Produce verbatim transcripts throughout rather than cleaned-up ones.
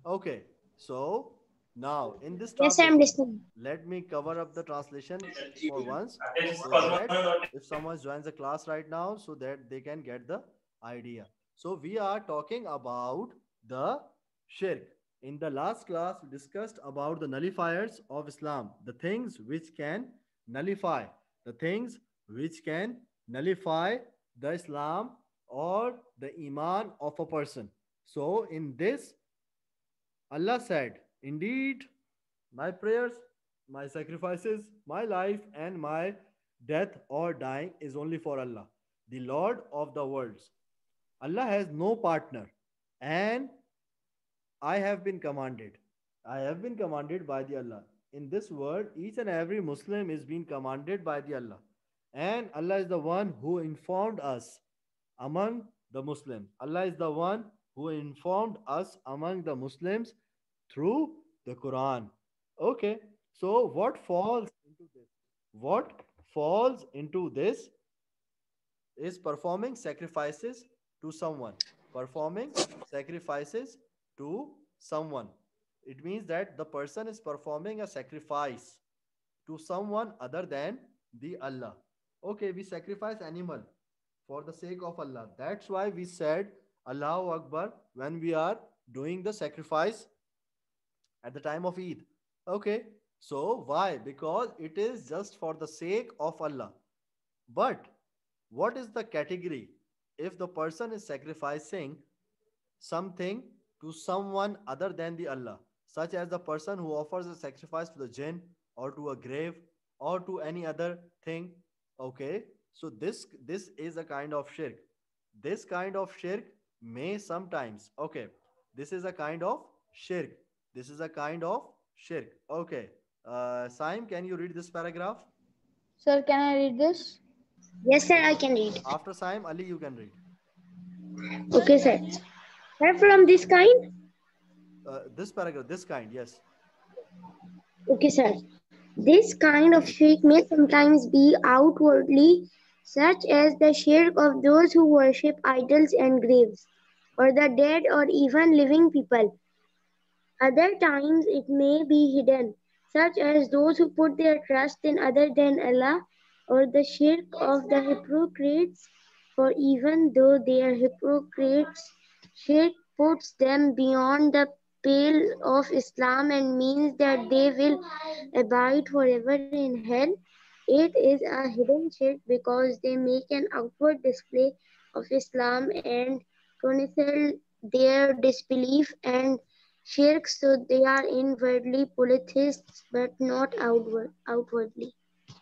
Okay, so now in this Yes, I'm translation, listening. let me cover up the translation for once so that if someone joins the class right now, so that they can get the idea. So we are talking about the shirk. In the last class, we discussed about the nullifiers of Islam, the things which can nullify, the things which can nullify the Islam or the Iman of a person. So in this, Allah said, indeed, my prayers, my sacrifices, my life, and my death or dying is only for Allah, the Lord of the worlds. Allah has no partner, and I have been commanded. I have been commanded by the Allah. In this world, each and every Muslim is being commanded by the Allah. And Allah is the one who informed us among the Muslims. Allah is the one who informed us among the Muslims through the Quran. Okay, so what falls into this? What falls into this is performing sacrifices to someone. Performing sacrifices to someone. It means that the person is performing a sacrifice to someone other than the Allah. Okay, we sacrifice animal for the sake of Allah. That's why we said Allahu Akbar when we are doing the sacrifice at the time of Eid. Okay, so why? Because it is just for the sake of Allah. But what is the category if the person is sacrificing something to someone other than the Allah, such as the person who offers a sacrifice to the jinn or to a grave or to any other thing? Okay, so this this is a kind of shirk. This kind of shirk may sometimes, okay, this is a kind of shirk. This is a kind of shirk. Okay, uh, Saim, can you read this paragraph? Sir, can I read this? Yes, sir, I can read. After Saim, Ali, you can read. Okay, sir. Sir, from this kind? Uh, this paragraph, this kind, yes. Okay, sir. This kind of shirk may sometimes be outwardly, such as the shirk of those who worship idols and graves, or the dead or even living people. Other times it may be hidden, such as those who put their trust in other than Allah, or the shirk of the hypocrites, for even though they are hypocrites, shirk puts them beyond the pale of Islam and means that they will abide forever in hell. It is a hidden shirk because they make an outward display of Islam and conceal their disbelief and shirk, so they are inwardly polytheists but not outward, outwardly.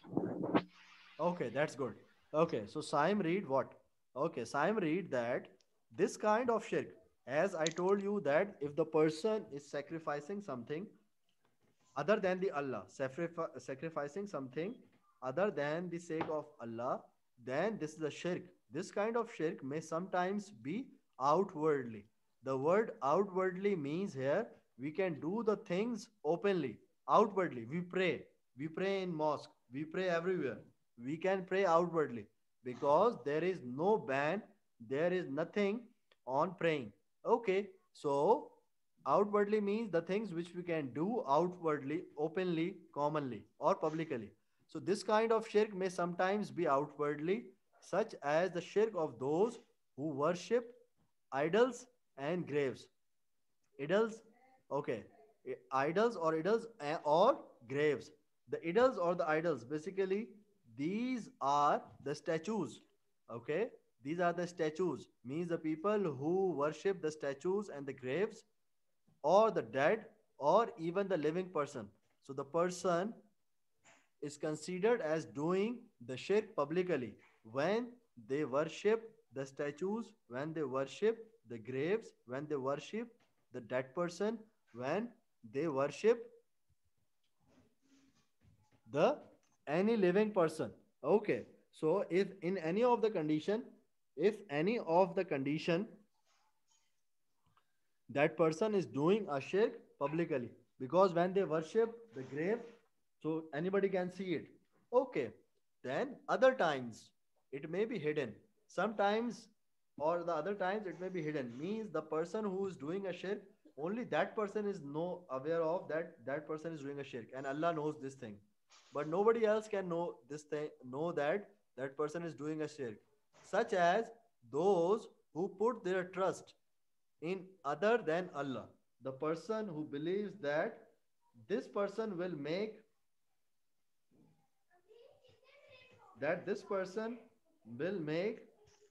Okay, that's good. Okay, so Saim read what? Okay, Saim read that this kind of shirk, as I told you that if the person is sacrificing something other than the Allah, sacrifi- sacrificing something other than the sake of Allah, then this is a shirk. This kind of shirk may sometimes be outwardly. The word outwardly means here we can do the things openly, outwardly. We pray. We pray in mosque. We pray everywhere. We can pray outwardly because there is no ban, there is nothing on praying. Okay, so outwardly means the things which we can do outwardly, openly, commonly, or publicly. So, this kind of shirk may sometimes be outwardly, such as the shirk of those who worship idols and graves. Idols, okay, idols or idols eh, or graves. The idols or the idols, basically, these are the statues, okay? These are the statues, means the people who worship the statues and the graves or the dead or even the living person. So the person is considered as doing the shirk publicly when they worship the statues, when they worship the graves, when they worship the dead person, when they worship the any living person. Okay. So if in any of the condition, if any of the condition that person is doing a shirk publicly, because when they worship the grave, so anybody can see it. Okay, then other times it may be hidden sometimes, or the other times it may be hidden, means the person who is doing a shirk only that person is no aware of that that person is doing a shirk, and Allah knows this thing, but nobody else can know this thing, know that that person is doing a shirk, such as those who put their trust in other than Allah. The person who believes that this person will make that this person will make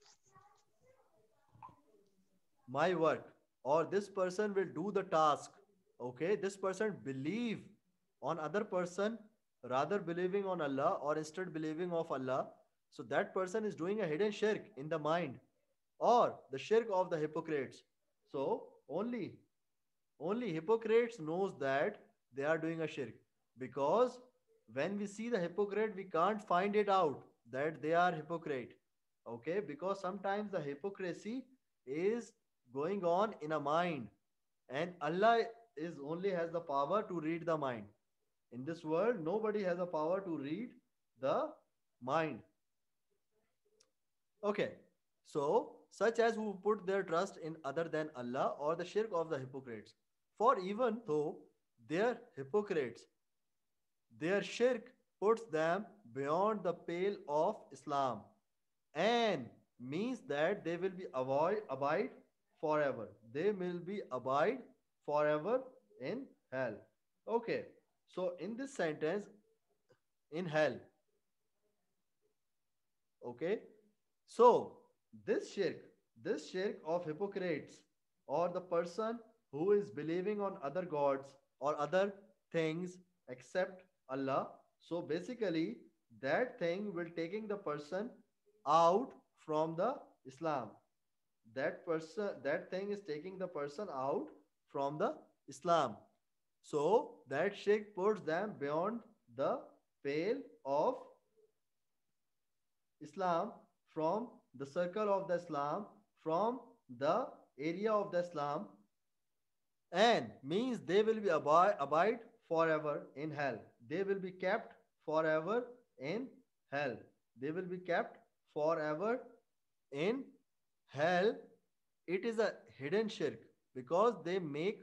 my work, or this person will do the task. Okay, this person believe on other person rather believing on Allah, or instead believing of Allah. So that person is doing a hidden shirk in the mind, or the shirk of the hypocrites. So only only hypocrites knows that they are doing a shirk, because when we see the hypocrite we can't find it out that they are hypocrite. Okay, because sometimes the hypocrisy is going on in a mind, and Allah is only has the power to read the mind. In this world nobody has the power to read the mind. Okay, so such as who put their trust in other than Allah, or the shirk of the hypocrites. For even though they are hypocrites, their shirk puts them beyond the pale of Islam, and means that they will be avoid abide forever. They will be abide forever in hell. Okay, so in this sentence, in hell. Okay, so this shirk, this shirk of hypocrites, or the person who is believing on other gods or other things except Allah. So basically, that thing will taking the person out from the Islam. That person, that thing is taking the person out from the Islam. So that shirk puts them beyond the pale of Islam, from the circle of the Islam, from the area of the Islam, and means they will be abide, abide forever in hell. They will be kept forever in hell. They will be kept forever in hell. It is a hidden shirk, because they make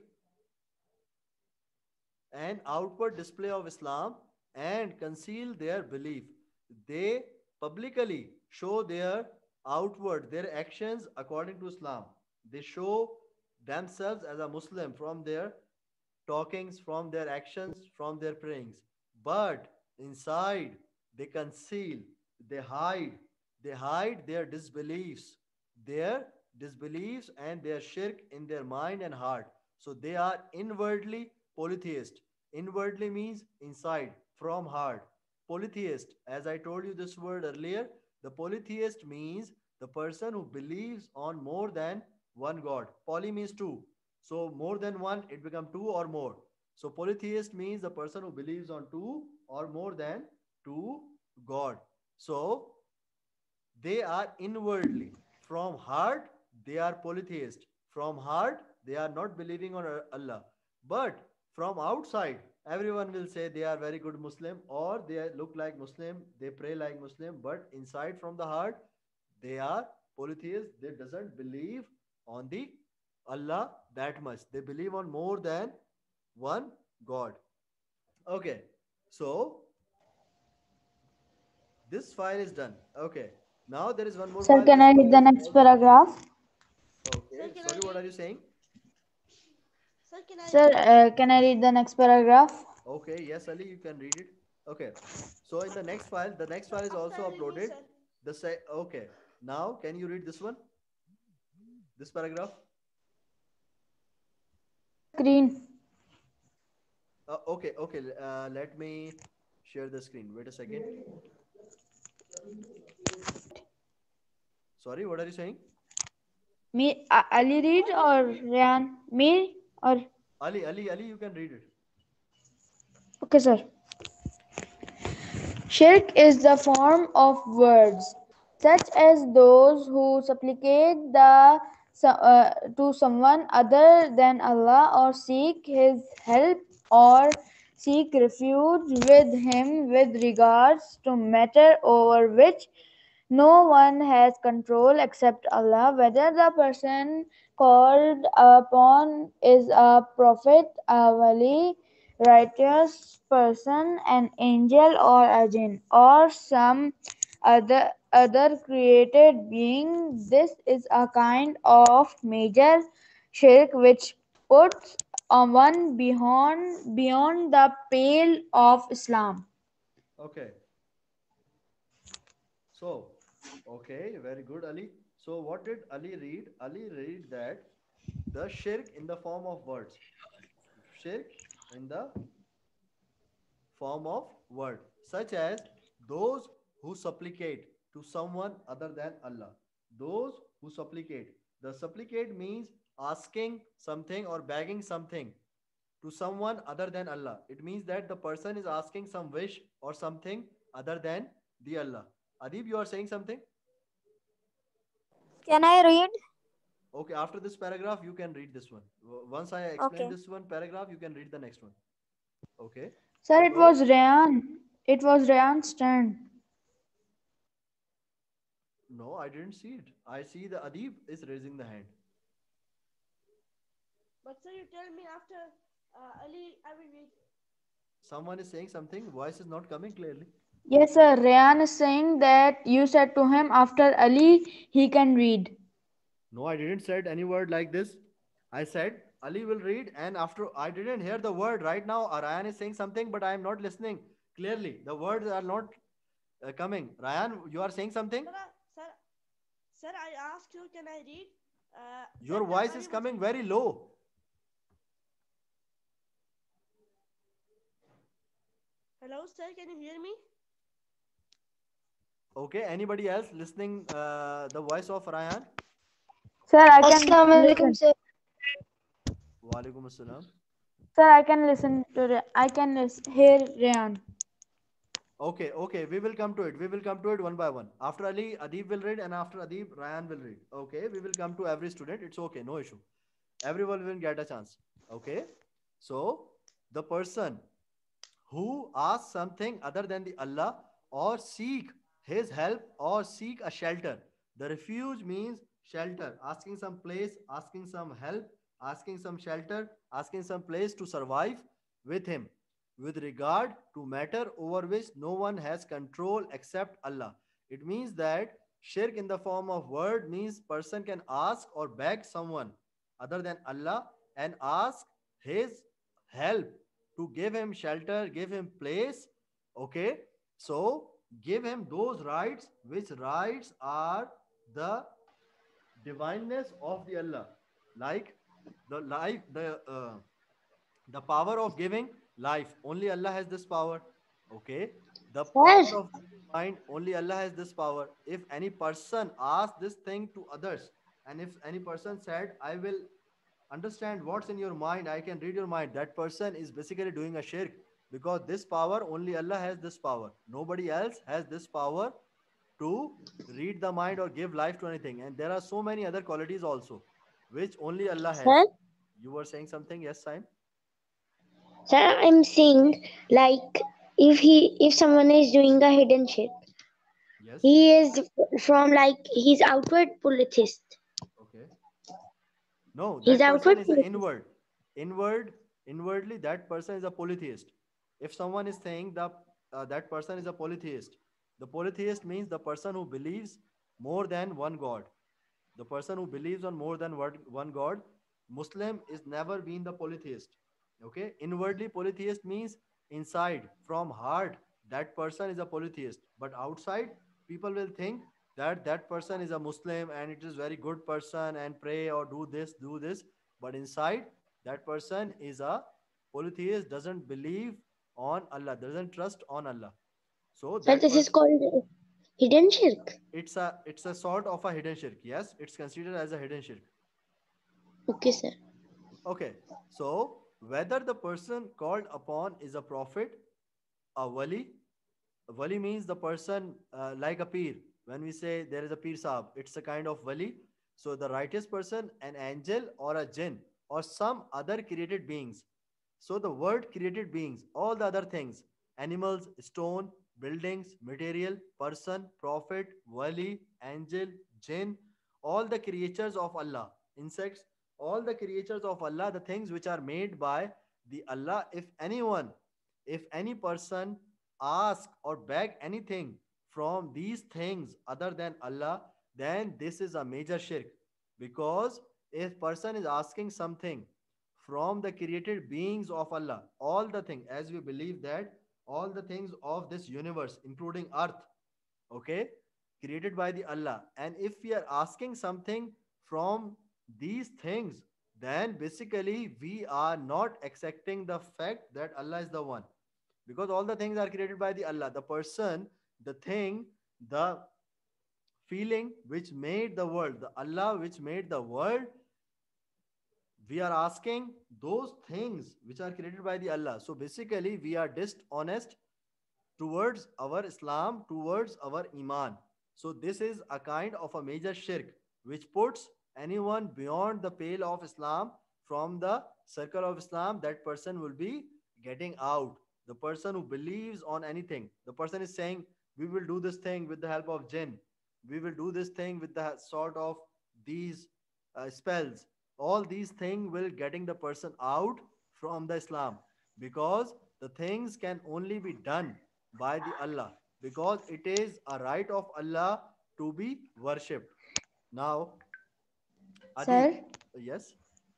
an outward display of Islam and conceal their belief. They publicly show their outward, their actions according to Islam. They show themselves as a Muslim from their talkings, from their actions, from their prayings. But inside, they conceal, they hide, they hide their disbeliefs, their disbeliefs and their shirk in their mind and heart. So they are inwardly polytheist. Inwardly means inside, from heart. Polytheist, as I told you this word earlier, the polytheist means the person who believes on more than one God. Poly means two. So more than one, it becomes two or more. So polytheist means the person who believes on two or more than two God. So they are inwardly. From heart, they are polytheist. From heart, they are not believing on Allah. But from outside, everyone will say they are very good Muslim, or they look like Muslim, they pray like Muslim, but inside from the heart, they are polytheists. They doesn't believe on the Allah that much. They believe on more than one God. Okay, so this file is done. Okay, now there is one more Sir, file. can This I read file the is next also- paragraph? Okay, Sir, can I sorry, what read- are you saying? Sir, can I Sir, uh, can I read the next paragraph? Okay, yes, Ali, you can read it. Okay, so in the next file, the next file is After also I read it, uploaded. sir. The say okay. Now, can you read this one? This paragraph? Screen. Uh, okay, okay. Uh, let me share the screen. Wait a second. Sorry, what are you saying? Me, uh, Ali read or Ryan? Me or Ali, Ali, Ali, you can read it. okay, sir. Shirk is the form of words, such as those who supplicate the so- uh, to someone other than Allah, or seek His help, or seek refuge with Him with regards to matter over which no one has control except Allah, whether the person called upon is a prophet, a wali, righteous person, an angel, or a jinn, or some other other created being. This is a kind of major shirk which puts a one beyond beyond the pale of Islam. Okay. So, okay, very good, Ali. So, what did Ali read? Ali read that the shirk in the form of words. Shirk in the form of word, such as those who supplicate to someone other than Allah. Those who supplicate. The supplicate means asking something or begging something to someone other than Allah. It means that the person is asking some wish or something other than the Allah. Adib, you are saying something? Can I read? Okay, after this paragraph, you can read this one. W- Once I explain Okay. this one paragraph, you can read the next one. Okay. Sir, it So, was Rayan. It was Rayan's turn. no, I didn't see it. I see the Adib is raising the hand. But sir, you tell me after uh, Ali, I will read. Someone is saying something. Voice is not coming clearly. Yes, sir. Rayan is saying that you said to him after Ali, he can read. No, I didn't said any word like this. I said Ali will read, and after I didn't hear the word right now. Ryan is saying something, but I am not listening clearly. The words are not uh, coming. Ryan, you are saying something. Sir, uh, sir, sir, I asked you, can I read? Uh, Your that time voice Ali is was coming reading. very low. Hello, sir, can you hear me? Okay. Anybody else listening uh, the voice of Ryan? Sir, I can Assalamu alaikum, listen. sir. Walaikum assalam. Sir, I can listen to. Ra- I can lis- hear Rayan. Okay, okay, we will come to it. We will come to it one by one. After Ali, Adib will read, and after Adib, Ryan will read. Okay, we will come to every student. It's okay, no issue. Everyone will get a chance. Okay, so the person who asks something other than the Allah or seek his help or seek a shelter. The refuge means shelter, asking some place, asking some help, asking some shelter, asking some place to survive with him with regard to matter over which no one has control except Allah. It means that shirk in the form of word means person can ask or beg someone other than Allah and ask his help to give him shelter, give him place. Okay, so give him those rights, which rights are the divineness of the Allah, like the life, the uh, the power of giving life. Only Allah has this power. Okay, the Sir, power of giving mind. Only Allah has this power. If any person asks this thing to others, and if any person said, "I will understand what's in your mind, I can read your mind," that person is basically doing a shirk, because this power only Allah has this power. Nobody else has this power to read the mind or give life to anything. And there are so many other qualities also which only Allah sir, has. You were saying something? Yes, Saim? sir, I'm saying like if he if someone is doing a hidden shit, Yes. he is from like he's outward polytheist. Okay. No, He's that person outward is an polytheist. inward. Inward, inwardly, that person is a polytheist. If someone is saying that uh, that person is a polytheist, the polytheist means the person who believes more than one God. The person who believes on more than one one God. Muslim is never been the polytheist. Okay. Inwardly, polytheist means inside, from heart, that person is a polytheist. But outside, people will think that that person is a Muslim and it is very good person and pray or do this, do this. But inside, that person is a polytheist, doesn't believe on Allah, doesn't trust on Allah. So Sir, that this is person, called hidden shirk. it's a it's a sort of a hidden shirk. Yes, it's considered as a hidden shirk. Okay, sir. Okay, so whether the person called upon is a prophet, a wali, wali means the person uh, like a peer. When we say there is a peer sahab, it's a kind of wali. So the righteous person, an angel or a jinn or some other created beings. So the word created beings, all the other things, animals, stone, buildings, material, person, prophet, wali, angel, jinn, all the creatures of Allah insects, all the creatures of Allah, the things which are made by the Allah. If anyone, if any person ask or beg anything from these things other than Allah, then this is a major shirk. Because if person is asking something from the created beings of Allah, all the things, as we believe that all the things of this universe, including earth, okay, created by the Allah, and if we are asking something from these things, then basically we are not accepting the fact that Allah is the one, because all the things are created by the Allah, the person, the thing, the feeling which made the world, the Allah which made the world. We are asking those things which are created by the Allah. So basically we are dishonest towards our Islam, towards our Iman. So this is a kind of a major shirk which puts anyone beyond the pale of Islam, from the circle of Islam. That person will be getting out. The person who believes on anything, the person is saying, we will do this thing with the help of jinn, we will do this thing with the sort of these uh, spells. All these things will getting the person out from the Islam, because the things can only be done by the Allah, because it is a right of Allah to be worshipped. Now, Adi, Sir, yes,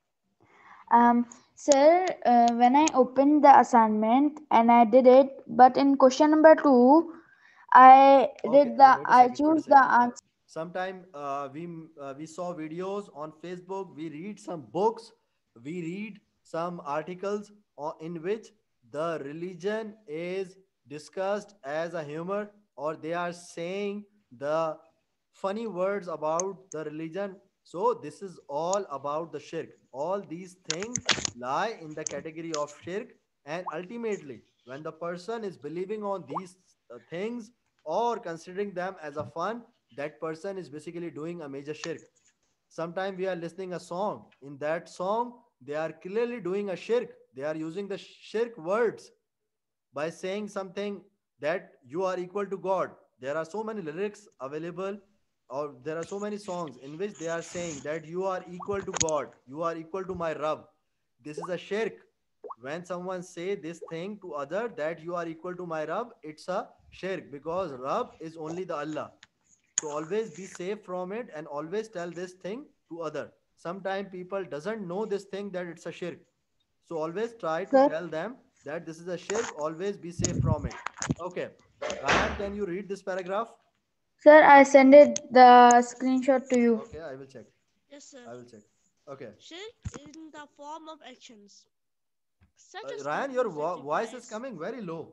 um, sir, uh, when I opened the assignment and I did it, but in question number two, I okay. did Uh, the wait a I second. Wait a choose the second. answer. Sometime uh, we uh, we saw videos on Facebook. We read some books. We read some articles o- in which the religion is discussed as a humor, or they are saying the funny words about the religion. So this is all about the shirk. All these things lie in the category of shirk, and ultimately, when the person is believing on these uh, things or considering them as a fun, that person is basically doing a major shirk. Sometimes we are listening a song. In that song, they are clearly doing a shirk. They are using the shirk words by saying something that you are equal to God. There are so many lyrics available, or there are so many songs in which they are saying that you are equal to God, you are equal to my Rabb. This is a shirk. When someone say this thing to other that you are equal to my Rabb, it's a shirk, because Rabb is only the Allah. So always be safe from it, and always tell this thing to other. Sometimes people doesn't know this thing that it's a shirk, so always try to Sir, tell them that this is a shirk. Always be safe from it. Okay. Ryan, can you read this paragraph? sir, I sent it the screenshot to you. Okay, I will check. Yes, sir. I will check. Okay. Shirk in the form of actions, such Uh, as one Ryan, your who vo- voice is sacrifices. coming very low.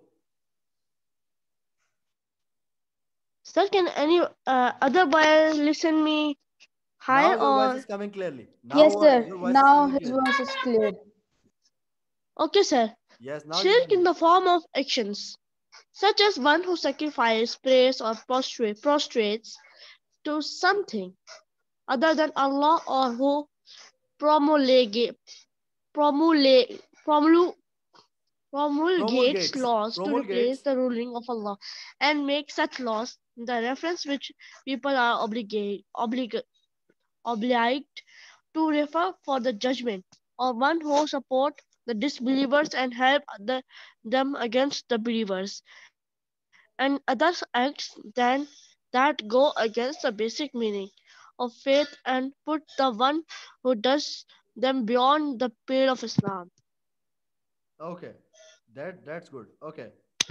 Sir, can any uh, other boy listen me Now higher your voice or? is coming clearly. Now Yes, vo- sir. your voice is Now coming his clearly. voice is clear. Okay, sir. Yes, now you Shirk can in read. the form of actions, such as one who sacrifices, prays, or prostrate, prostrates to something other than Allah, or who promulgate, promulgate, promulgate promulgates Promulgates. laws to replace Promulgates. the ruling of Allah and make such laws the reference which people are obligate, obligate, obliged to refer for the judgment, or one who support the disbelievers and help the, them against the believers, and other acts than that go against the basic meaning of faith and put the one who does them beyond the pale of Islam. Okay. That that's good. Okay.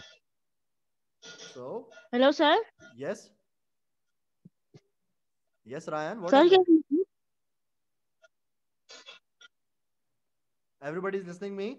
So, Hello, sir. yes. Yes, Ryan, what is Sir, it? can you Everybody is listening me?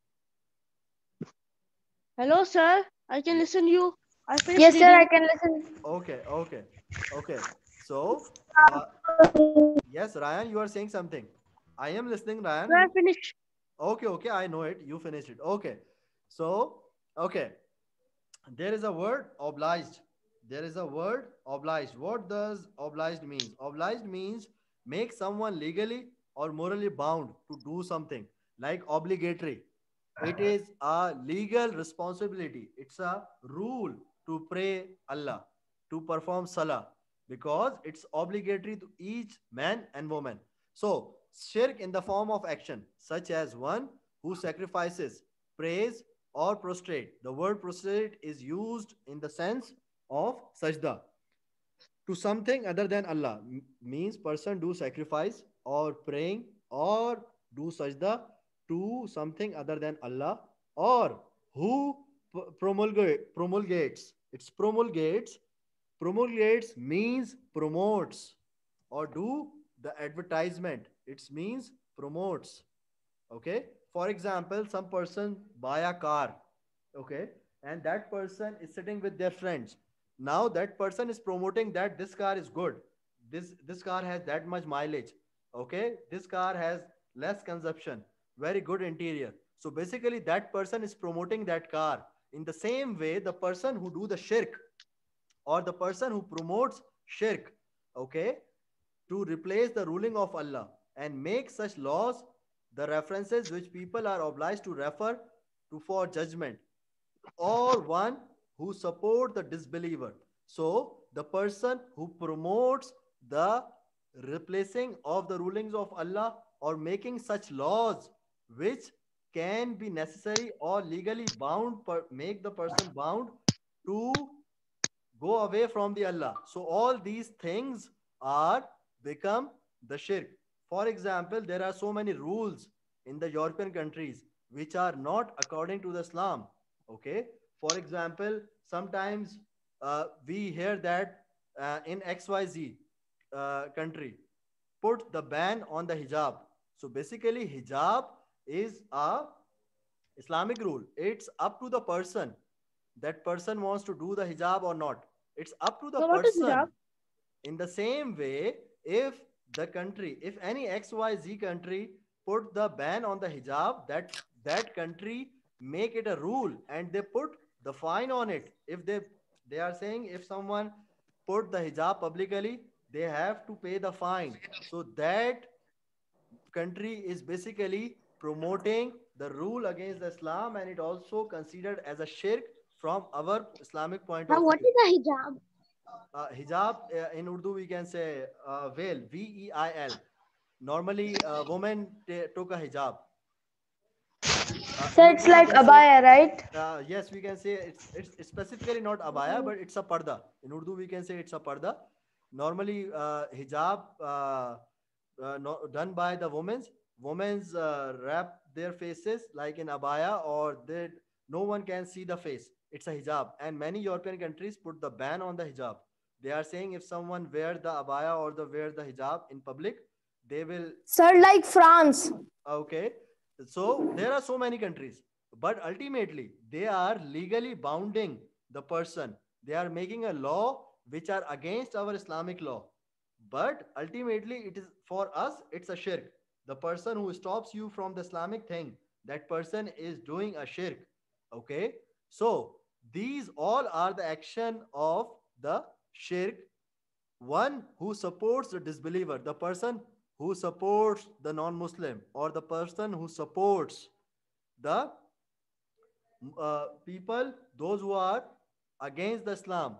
Hello, sir. I can Yeah. listen you. I finished Yes, sir, I reading. can listen. Okay, okay, okay. So, uh, yes, Ryan, you are saying something. I am listening, Sir, I Ryan. finished. Okay, okay, I know it. You finished it. Okay. So, okay, there is a word obliged. There is a word obliged. What does obliged means? Obliged means make someone legally or morally bound to do something, like obligatory. It is a legal responsibility. It's a rule to pray Allah, to perform salah, because it's obligatory to each man and woman. So, shirk in the form of action, such as one who sacrifices, prays, or prostrate. The word prostrate is used in the sense of sajda to something other than Allah. M- means person do sacrifice or praying or do sajda to something other than Allah, or who p- promulgate, promulgates. It's promulgates. Promulgates means promotes or do the advertisement. It means promotes. Okay. For example, some person buy a car. Okay. And that person is sitting with their friends. Now that person is promoting that this car is good. This this car has that much mileage. Okay. This car has less consumption. Very good interior. So basically that person is promoting that car. In the same way, the person who do the shirk or the person who promotes shirk, okay, to replace the ruling of Allah and make such laws, the references which people are obliged to refer to for judgment, or one who support the disbeliever. So the person who promotes the replacing of the rulings of Allah or making such laws which can be necessary or legally bound, per, make the person bound to go away from the Allah. So all these things are become the shirk. For example, there are so many rules in the European countries which are not according to the Islam. Okay. For example, sometimes uh, we hear that uh, in X Y Z uh, country put the ban on the hijab. So basically, hijab is a Islamic rule. It's up to the person, that person wants to do the hijab or not. It's up to the So what is person. hijab? In the same way, if the country, if any X Y Z country put the ban on the hijab, that that country make it a rule and they put the fine on it. If they they are saying if someone put the hijab publicly, they have to pay the fine. So that country is basically promoting the rule against Islam, and it also considered as a shirk from our Islamic point Now, of what view. is a hijab? Uh, hijab uh, in Urdu we can say uh, veil, V E I L. Normally, uh, women t- took a hijab. Uh, So in it's Urdu we like can say abaya, right? uh, yes, we can say it's it's specifically not abaya, but it's a parda. In Urdu we can say it's a parda. Normally, uh, hijab uh, uh, no, done by the women's women's uh, wrap their faces like in abaya, or they no one can see the face. It's a hijab, and many European countries put the ban on the hijab. They are saying if someone wear the abaya or the wear the hijab in public, they will. Sir, like France. Okay. So there are so many countries, but ultimately they are legally bounding the person. They are making a law which are against our Islamic law. But ultimately, it is for us, it's a shirk. The person who stops you from the Islamic thing, that person is doing a shirk. Okay. So these all are the action of the shirk. One who supports the disbeliever, the person who supports the non-Muslim, or the person who supports the uh, people, those who are against the Islam.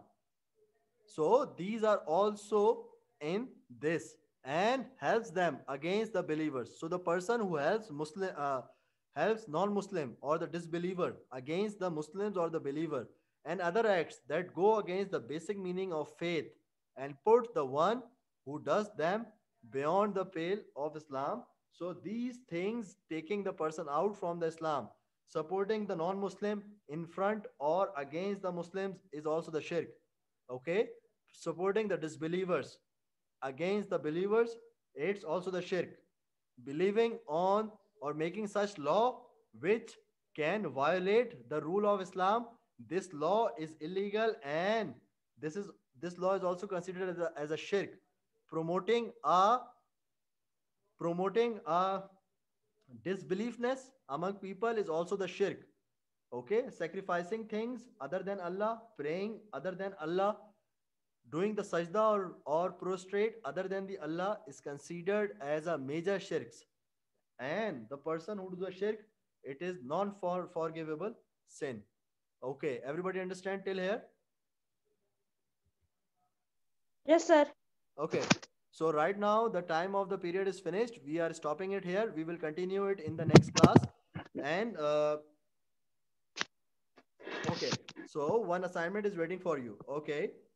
So these are also in this and helps them against the believers. So the person who helps Muslim uh, helps non-Muslim or the disbeliever against the Muslims or the believer, and other acts that go against the basic meaning of faith, and put the one who does them beyond the pale of Islam. So these things taking the person out from the Islam, supporting the non-Muslim in front or against the Muslims is also the shirk. Okay. Supporting the disbelievers against the believers, it's also the shirk. Believing on or making such law which can violate the rule of Islam, this law is illegal, and this is this law is also considered as a, as a shirk. Promoting a promoting a disbeliefness among people is also the shirk. Okay, sacrificing things other than Allah, praying other than Allah, doing the sajda or, or prostrate other than the Allah is considered as a major shirks. And the person who do the shirk, it is non for forgivable sin. Okay, everybody understand till here? Yes, sir. Okay. So right now the time of the period is finished. We are stopping it here. We will continue it in the next class. And uh, okay, so one assignment is waiting for you. Okay.